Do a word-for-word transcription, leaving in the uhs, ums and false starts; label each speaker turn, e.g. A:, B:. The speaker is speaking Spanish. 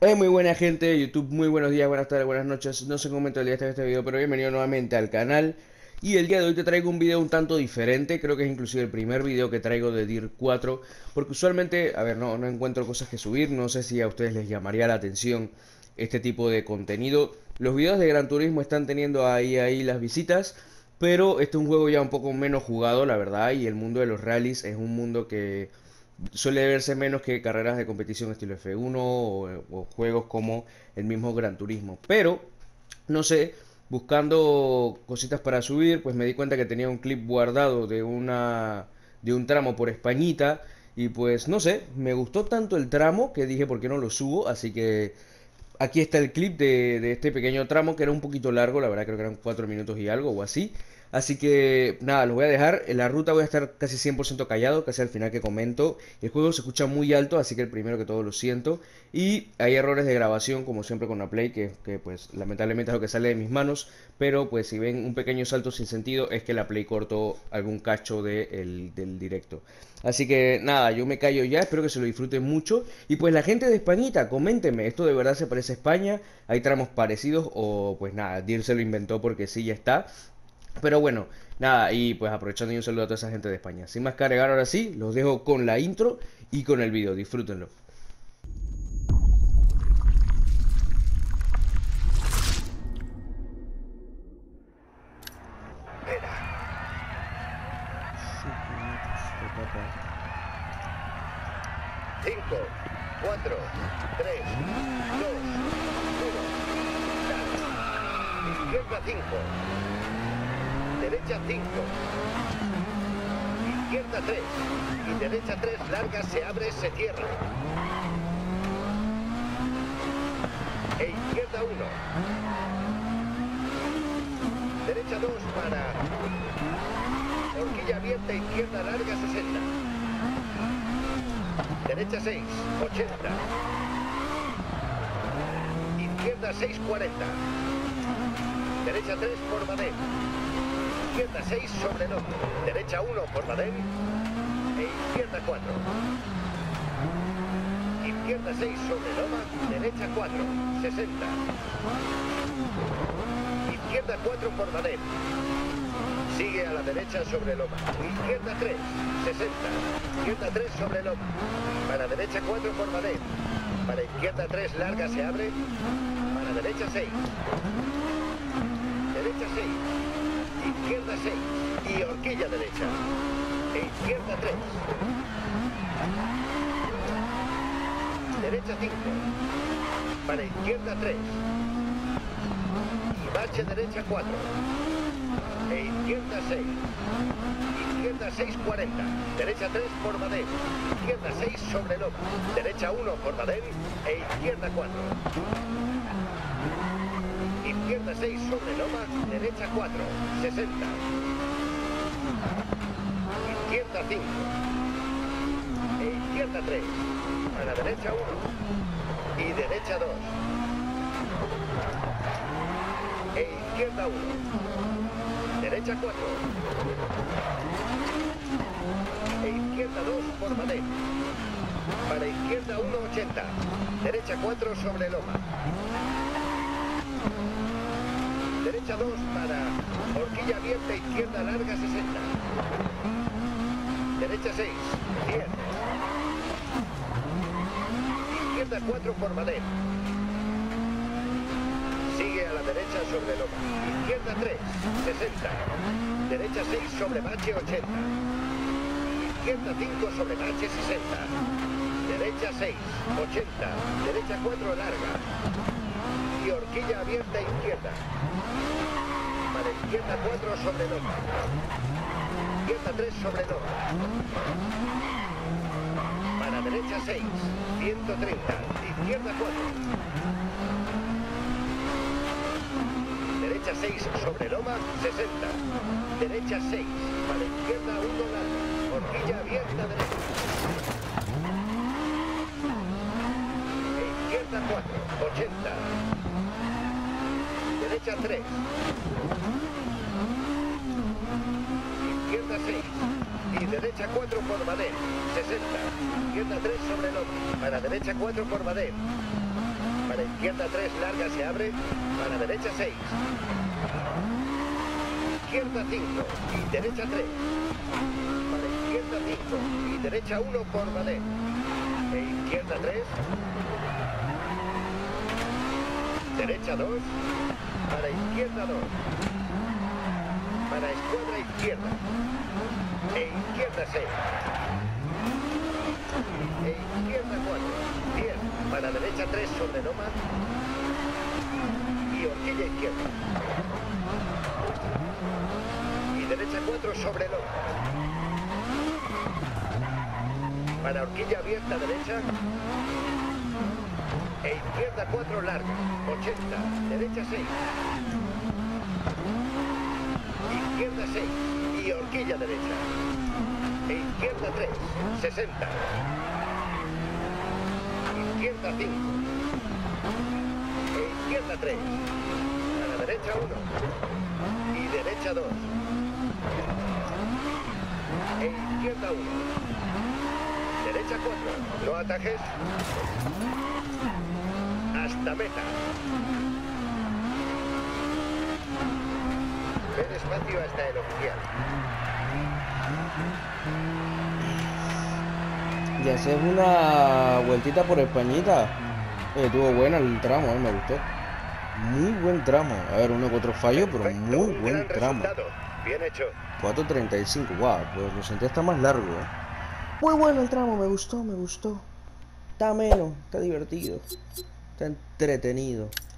A: Hey, muy buena gente de YouTube, muy buenos días, buenas tardes, buenas noches. No sé cómo momento del día está este video, pero bienvenido nuevamente al canal. Y el día de hoy te traigo un video un tanto diferente, creo que es inclusive el primer video que traigo de Dirt cuatro, porque usualmente, a ver, no, no encuentro cosas que subir, no sé si a ustedes les llamaría la atención este tipo de contenido. Los videos de Gran Turismo están teniendo ahí, ahí las visitas, pero este es un juego ya un poco menos jugado, la verdad, y el mundo de los rallies es un mundo que suele verse menos que carreras de competición estilo F uno o, o juegos como el mismo Gran Turismo. Pero, no sé, buscando cositas para subir, pues me di cuenta que tenía un clip guardado de una de un tramo por Españita y pues no sé, me gustó tanto el tramo que dije por qué no lo subo, así que aquí está el clip de, de este pequeño tramo que era un poquito largo, la verdad creo que eran cuatro minutos y algo o así. Así que nada, lo voy a dejar. En la ruta voy a estar casi cien por ciento callado, casi al final que comento. El juego se escucha muy alto, así que el primero que todo lo siento. Y hay errores de grabación, como siempre con la Play, que, que pues lamentablemente es lo que sale de mis manos. Pero pues si ven un pequeño salto sin sentido, es que la Play cortó algún cacho de el- del directo. Así que nada, yo me callo ya, espero que se lo disfruten mucho. Y pues la gente de Españita, coméntenme, ¿esto de verdad se parece a España? ¿Hay tramos parecidos? O pues nada, Dir se lo inventó porque sí, ya está. Pero bueno, nada, y pues aprovechando y un saludo a toda esa gente de España. Sin más que agregar, ahora sí, los dejo con la intro y con el video, disfrútenlo.
B: cinco, cuatro, tres, dos, uno. Izquierda cinco. Derecha cinco. Izquierda tres. Y derecha tres, larga, se abre, se cierra. E izquierda uno. Derecha dos para... Horquilla abierta, izquierda larga, sesenta. Derecha seis, ochenta. Izquierda seis, cuarenta. Derecha tres por Badén. Izquierda seis sobre Loma. Derecha uno por Badén. E izquierda cuatro. Izquierda seis sobre Loma. Derecha cuatro, sesenta. Izquierda cuatro por Badén. Sigue a la derecha sobre Loma. Izquierda tres, sesenta. Izquierda tres sobre Loma. Para derecha cuatro por Badén. Para izquierda tres, larga, se abre. Para derecha seis. Derecha seis. Izquierda seis. Y horquilla derecha. E izquierda tres. Derecha cinco. Para izquierda tres. Y marcha derecha cuatro. E izquierda seis. Izquierda seis, cuarenta. Derecha tres por Badén. Izquierda seis sobre Loma. Derecha uno por Badén. E izquierda cuatro. Izquierda seis sobre Loma. Derecha cuatro, sesenta. Izquierda cinco. E izquierda tres. A la derecha uno. Y derecha dos. E izquierda uno. Derecha cuatro. E izquierda dos por Badén. Para izquierda uno, ochenta. Derecha cuatro sobre Loma. Derecha dos para horquilla abierta, izquierda larga, sesenta. Derecha seis, cien. Izquierda cuatro por Badén. Sigue a la derecha sobre Loma. Izquierda tres, sesenta. Derecha seis sobre Bache, ochenta. Izquierda cinco sobre Bache, sesenta. Derecha seis, ochenta. Derecha cuatro, larga. Y horquilla abierta, izquierda. Para izquierda cuatro sobre Loma. Izquierda tres sobre Loma. Para derecha seis, ciento treinta. Izquierda cuatro. Derecha seis sobre Loma, sesenta. Derecha seis. Para izquierda uno, larga. Horquilla abierta, derecha. E izquierda cuatro, ochenta. Derecha tres. Izquierda seis. Y derecha cuatro por Badén. sesenta. Izquierda tres sobre Loma. Para derecha cuatro por Badén. Izquierda tres, larga, se abre. Para derecha seis. Izquierda cinco y derecha tres. Para izquierda cinco y derecha uno por Badén. E izquierda tres. Derecha dos. Para izquierda dos. Para escuadra izquierda. E izquierda seis. E izquierda cuatro. diez. Para derecha tres sobre loma. Y horquilla izquierda. Y derecha cuatro sobre loma. Para horquilla abierta derecha. E izquierda cuatro larga. ochenta. Derecha seis. Izquierda seis. Y horquilla derecha. E izquierda tres. sesenta. Izquierda cinco. E izquierda tres. A la derecha uno. Y derecha dos. E izquierda uno. Derecha cuatro. No atajes. Hasta meta. Ve despacio hasta el oficial.
A: Y hacer una vueltita por Españita. Eh, estuvo buena el tramo, eh, me gustó. Muy buen tramo. A ver, uno que otro fallo, pero
B: Perfecto,
A: muy
B: un
A: buen
B: gran
A: tramo.
B: resultado. Bien hecho.
A: cuatro treinta y cinco, wow, pues lo senté hasta más largo, eh. Muy bueno el tramo, me gustó, me gustó. Está ameno, está divertido, está entretenido.